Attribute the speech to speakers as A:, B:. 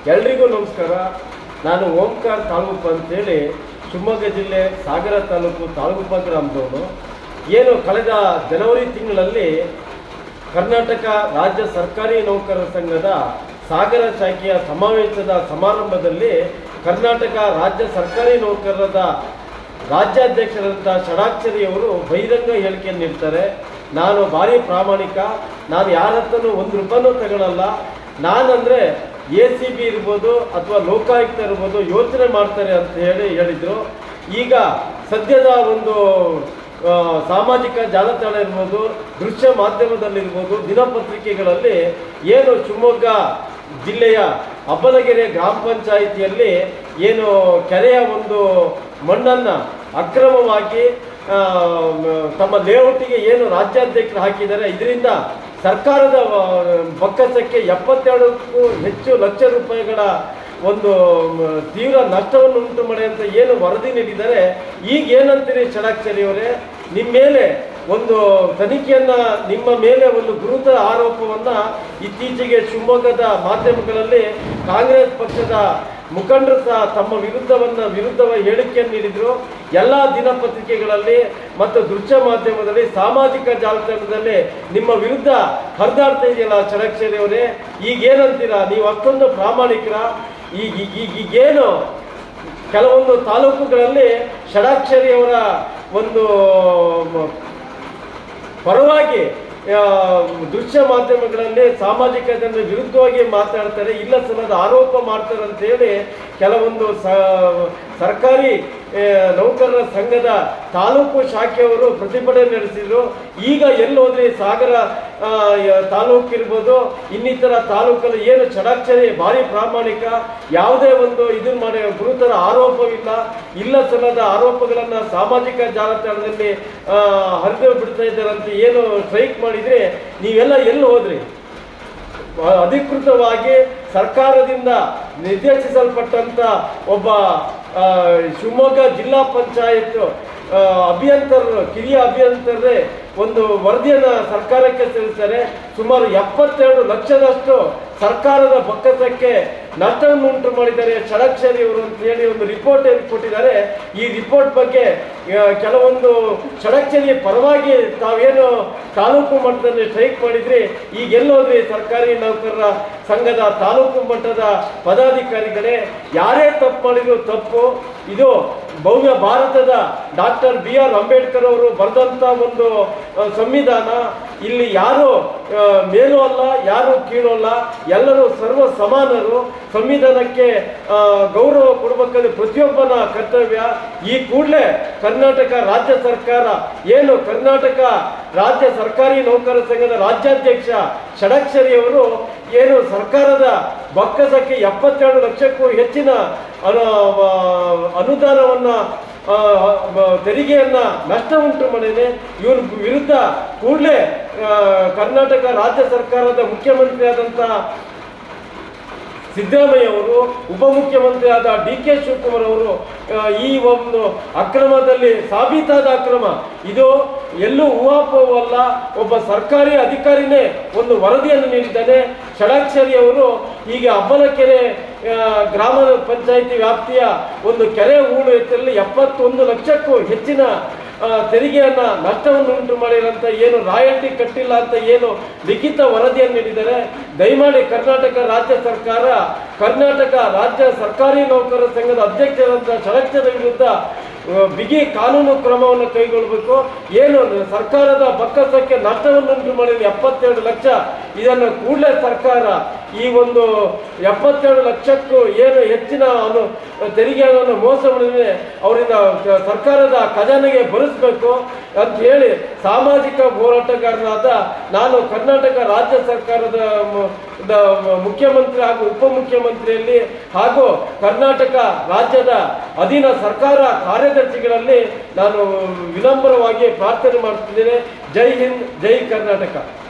A: ಎಲ್ರಿಗೂ ನಮಸ್ಕಾರ. ನಾನು ಓಂಕಾರ ತಾಳಗುಪ್ಪ ಅಂತೇಳಿ ಶಿವಮೊಗ್ಗ ಜಿಲ್ಲೆ ಸಾಗರ ತಾಲೂಕು ತಾಳಗುಪ್ಪ ಗ್ರಾಮದವನು. ಏನು ಕಳೆದ ಜನವರಿ ತಿಂಗಳಲ್ಲಿ ಕರ್ನಾಟಕ ರಾಜ್ಯ ಸರ್ಕಾರಿ ನೌಕರರ ಸಂಘದ ಸಾಗರ ಶಾಖೆಯ ಸಮಾವೇಶದ ಸಮಾರಂಭದಲ್ಲಿ ಕರ್ನಾಟಕ ರಾಜ್ಯ ಸರ್ಕಾರಿ ನೌಕರರ ರಾಜ್ಯಾಧ್ಯಕ್ಷರಾದ ಷಡಾಕ್ಷರಿಯವರು ಬಹಿರಂಗ ಹೇಳಿಕೆಯನ್ನು ನೀಡ್ತಾರೆ. ನಾನು ಭಾರಿ ಪ್ರಾಮಾಣಿಕ, ನಾನು ಯಾರ ಹತ್ರನೂ ₹1 ತಗೊಳ್ಳಲ್ಲ, ನಾನಂದರೆ ACB ಇರ್ಬೋದು ಅಥವಾ ಲೋಕಾಯುಕ್ತ ಇರ್ಬೋದು ಯೋಚನೆ ಮಾಡ್ತಾರೆ ಅಂತ ಹೇಳಿದರು. ಈಗ ಸದ್ಯದ ಒಂದು ಸಾಮಾಜಿಕ ಜಾಲತಾಣ ಇರ್ಬೋದು, ದೃಶ್ಯ ಮಾಧ್ಯಮದಲ್ಲಿರ್ಬೋದು, ದಿನಪತ್ರಿಕೆಗಳಲ್ಲಿ ಏನು ಶಿವಮೊಗ್ಗ ಜಿಲ್ಲೆಯ ಅಬ್ಬಲಗೆರೆ ಗ್ರಾಮ ಪಂಚಾಯಿತಿಯಲ್ಲಿ ಏನು ಕೆರೆಯ ಒಂದು ಮಣ್ಣನ್ನು ಅಕ್ರಮವಾಗಿ ತಮ್ಮ ಲೇಔಟಿಗೆ ಏನು ರಾಜ್ಯಾಧ್ಯಕ್ಷರು ಹಾಕಿದ್ದಾರೆ, ಇದರಿಂದ ಸರ್ಕಾರದ ಬೊಕ್ಕಸಕ್ಕೆ 72ಕ್ಕೂ ಹೆಚ್ಚು ಲಕ್ಷ ರೂಪಾಯಿಗಳ ಒಂದು ತೀವ್ರ ನಷ್ಟವನ್ನು ಉಂಟು ಮಾಡಿ ಅಂತ ಏನು ವರದಿ ನೀಡಿದ್ದಾರೆ. ಈಗ ಏನಂತೀರಿ ಷಡಾಕ್ಷರಿಯವರೇ? ನಿಮ್ಮ ಮೇಲೆ ಒಂದು ತನಿಖೆಯನ್ನು, ನಿಮ್ಮ ಮೇಲೆ ಒಂದು ಗುರುತರ ಆರೋಪವನ್ನು ಇತ್ತೀಚೆಗೆ ಶಿವಮೊಗ್ಗದ ಮಾಧ್ಯಮಗಳಲ್ಲಿ ಕಾಂಗ್ರೆಸ್ ಪಕ್ಷದ ಮುಖಂಡರು ಸಹ ತಮ್ಮ ವಿರುದ್ಧ ಹೇಳಿಕೆಯನ್ನು ನೀಡಿದರು. ಎಲ್ಲ ದಿನಪತ್ರಿಕೆಗಳಲ್ಲಿ ಮತ್ತು ದೃಶ್ಯ ಮಾಧ್ಯಮದಲ್ಲಿ, ಸಾಮಾಜಿಕ ಜಾಲತಾಣದಲ್ಲಿ ನಿಮ್ಮ ವಿರುದ್ಧ ಹರಿದಾಡ್ತಾ ಇದೆಯಲ್ಲ ಷಡಾಕ್ಷರಿಯವರೇ, ಈಗೇನಂತೀರಾ? ನೀವು ಅಷ್ಟೊಂದು ಪ್ರಾಮಾಣಿಕರ? ಈಗೇನು ಕೆಲವೊಂದು ತಾಲೂಕುಗಳಲ್ಲಿ ಷಡಾಕ್ಷರಿಯವರ ಒಂದು ಪರವಾಗಿ ದೃಶ್ಯ ಮಾಧ್ಯಮಗಳಲ್ಲಿ ಸಾಮಾಜಿಕ ಜನರ ವಿರುದ್ಧವಾಗಿ ಮಾತಾಡ್ತಾರೆ, ಇಲ್ಲ ಸಲ್ಲದ ಆರೋಪ ಮಾಡ್ತಾರೆ ಅಂತ ಹೇಳಿ ಕೆಲವೊಂದು ಸರ್ಕಾರಿ ನೌಕರರ ಸಂಘದ ತಾಲೂಕು ಶಾಖೆಯವರು ಪ್ರತಿಭಟನೆ ನಡೆಸಿದರು. ಈಗ ಎಲ್ಲಿ ಹೋದ್ರಿ? ಸಾಗರ ತಾಲೂಕು ಇರ್ಬೋದು, ಇನ್ನಿತರ ತಾಲೂಕಲ್ಲಿ ಏನು ಷಡಾಕ್ಷರಿ ಭಾರಿ ಪ್ರಾಮಾಣಿಕ, ಯಾವುದೇ ಒಂದು ಇದನ್ನು ಮಾಡಿ ಗುರುತರ ಆರೋಪವಿಲ್ಲ, ಇಲ್ಲ ಸಲ್ಲದ ಆರೋಪಗಳನ್ನು ಸಾಮಾಜಿಕ ಜಾಲತಾಣದಲ್ಲಿ ಹರಿದು ಬಿಡ್ತಾ ಇದ್ದಾರಂತೆ ಏನು ಸ್ಟ್ರೈಕ್ ಮಾಡಿದರೆ ನೀವೆಲ್ಲ ಎಲ್ಲಿ ಹೋದ್ರಿ? ಅಧಿಕೃತವಾಗಿ ಸರ್ಕಾರದಿಂದ ನಿರ್ದೇಶಿಸಲ್ಪಟ್ಟಂಥ ಒಬ್ಬ ಶಿವಮೊಗ್ಗ ಜಿಲ್ಲಾ ಪಂಚಾಯತ್ ಅಭಿಯಂತರರು, ಕಿರಿಯ ಅಭಿಯಂತರರೇ ಒಂದು ವರದಿಯನ್ನು ಸರ್ಕಾರಕ್ಕೆ ಸಲ್ಲಿಸ್ತಾರೆ. ಸುಮಾರು 72 ಲಕ್ಷದಷ್ಟು ಸರ್ಕಾರದ ಬೊಕ್ಕಸಕ್ಕೆ ನಷ್ಟವನ್ನು ಉಂಟು ಮಾಡಿದ್ದಾರೆ ಷಡಾಕ್ಷರಿಯವರು ಅಂತ ಹೇಳಿ ಒಂದು ರಿಪೋರ್ಟ್ ಕೊಟ್ಟಿದ್ದಾರೆ. ಈ ರಿಪೋರ್ಟ್ ಬಗ್ಗೆ ಕೆಲವೊಂದು ಷಡಾಕ್ಷರಿಯ ಪರವಾಗಿ ತಾವೇನು ತಾಲೂಕು ಮಟ್ಟದಲ್ಲಿ ಸ್ಟ್ರೈಕ್ ಮಾಡಿದ್ರಿ, ಈಗ ಎಲ್ಲೋದ್ರಿ ಸರ್ಕಾರಿ ನೌಕರರ ಸಂಘದ ತಾಲೂಕು ಮಟ್ಟದ ಪದಾಧಿಕಾರಿಗಳೇ? ಯಾರೇ ತಪ್ಪು ಮಾಡಿದ್ರು ತಪ್ಪು. ಇದು ಭವ್ಯ ಭಾರತದ ಡಾಕ್ಟರ್ BR ಅಂಬೇಡ್ಕರ್ ಅವರು ಬರೆದಂಥ ಒಂದು ಸಂವಿಧಾನ. ಇಲ್ಲಿ ಯಾರು ಮೇಲೂ ಅಲ್ಲ, ಯಾರು ಕೀಳು ಅಲ್ಲ, ಎಲ್ಲರೂ ಸರ್ವ ಸಮಾನರು. ಸಂವಿಧಾನಕ್ಕೆ ಗೌರವ ಕೊಡಬೇಕಾದ್ರೆ ಪ್ರತಿಯೊಬ್ಬನ ಕರ್ತವ್ಯ. ಈ ಕೂಡಲೇ ಕರ್ನಾಟಕ ರಾಜ್ಯ ಸರ್ಕಾರ ಏನು ಕರ್ನಾಟಕ ರಾಜ್ಯ ಸರ್ಕಾರಿ ನೌಕರರ ಸಂಘದ ರಾಜ್ಯಾಧ್ಯಕ್ಷ ಷಡಾಕ್ಷರಿಯವರು ಏನು ಸರ್ಕಾರದ ಬೊಕ್ಕಸಕ್ಕೆ 72 ಲಕ್ಷಕ್ಕೂ ಹೆಚ್ಚಿನ ಅನುದಾನವನ್ನು ತೆರಿಗೆಯನ್ನ ನಷ್ಟ ಉಂಟು ಮಾಡಿದೆ. ಇವರ ವಿರುದ್ಧ ಕೂಡಲೇ ಕರ್ನಾಟಕ ರಾಜ್ಯ ಸರ್ಕಾರದ ಮುಖ್ಯಮಂತ್ರಿ ಆದಂಥ ಸಿದ್ದರಾಮಯ್ಯ ಅವರು, ಉಪಮುಖ್ಯಮಂತ್ರಿ ಆದ DK ಶಿವಕುಮಾರ್ ಅವರು ಈ ಒಂದು ಅಕ್ರಮದಲ್ಲಿ ಸಾಬೀತಾದ ಅಕ್ರಮ ಇದು ಎಲ್ಲೂ ಊಹಾಪೋಹವಲ್ಲ. ಒಬ್ಬ ಸರ್ಕಾರಿ ಅಧಿಕಾರಿನೇ ಒಂದು ವರದಿಯನ್ನು ನೀಡಿದ್ದಾನೆ. ಷಡಾಕ್ಷರಿಯವರು ಹೀಗೆ ಅಬ್ಬಲಕೆರೆ ಗ್ರಾಮ ಪಂಚಾಯಿತಿ ವ್ಯಾಪ್ತಿಯ ಒಂದು ಕೆರೆ ಹೂಳು ಎತ್ತರಲ್ಲಿ 71 ಲಕ್ಷಕ್ಕೂ ಹೆಚ್ಚಿನ ತೆರಿಗೆಯನ್ನ ನಷ್ಟವನ್ನು ಉಂಟು ಮಾಡಿರಂತ ಏನು ರಾಯಲ್ಟಿ ಕಟ್ಟಿಲ್ಲ ಅಂತ ಏನು ಲಿಖಿತ ವರದಿಯನ್ನು ನೀಡಿದ್ದಾರೆ. ದಯಮಾಡಿ ಕರ್ನಾಟಕ ರಾಜ್ಯ ಸರ್ಕಾರ ಕರ್ನಾಟಕ ರಾಜ್ಯ ಸರ್ಕಾರಿ ನೌಕರರ ಸಂಘದ ಅಧ್ಯಕ್ಷರಾದ ಷಡಾಕ್ಷರಿ ವಿರುದ್ಧ ಬಿಗಿ ಕಾನೂನು ಕ್ರಮವನ್ನು ಕೈಗೊಳ್ಳಬೇಕು. ಏನು ಸರ್ಕಾರದ ಬೊಕ್ಕಸಕ್ಕೆ ನಷ್ಟವನ್ನು ಉಂಟು ಮಾಡಿದ 72 ಲಕ್ಷ, ಇದನ್ನು ಕೂಡಲೇ ಸರ್ಕಾರ ಈ ಒಂದು 72 ಲಕ್ಷಕ್ಕೂ ಏನು ಹೆಚ್ಚಿನ ತೆರಿಗೆಯನ್ನು ಮೋಸ ಮಾಡಿದರೆ ಅವರಿಂದ ಸರ್ಕಾರದ ಖಜಾನೆಗೆ ಭರಿಸಬೇಕು ಅಂತ ಹೇಳಿ ಸಾಮಾಜಿಕ ಹೋರಾಟಗಾರನಾದ ನಾನು ಕರ್ನಾಟಕ ರಾಜ್ಯ ಸರ್ಕಾರದ ಮುಖ್ಯಮಂತ್ರಿ ಹಾಗೂ ಉಪಮುಖ್ಯಮಂತ್ರಿಯಲ್ಲಿ ಹಾಗೂ ಕರ್ನಾಟಕ ರಾಜ್ಯದ ಅಧೀನ ಸರ್ಕಾರ ಕಾರ್ಯದರ್ಶಿಗಳಲ್ಲಿ ನಾನು ವಿನಮ್ರವಾಗಿ ಪ್ರಾರ್ಥನೆ ಮಾಡ್ತಿದ್ದೇನೆ. ಜೈ ಹಿಂದ್, ಜೈ ಕರ್ನಾಟಕ.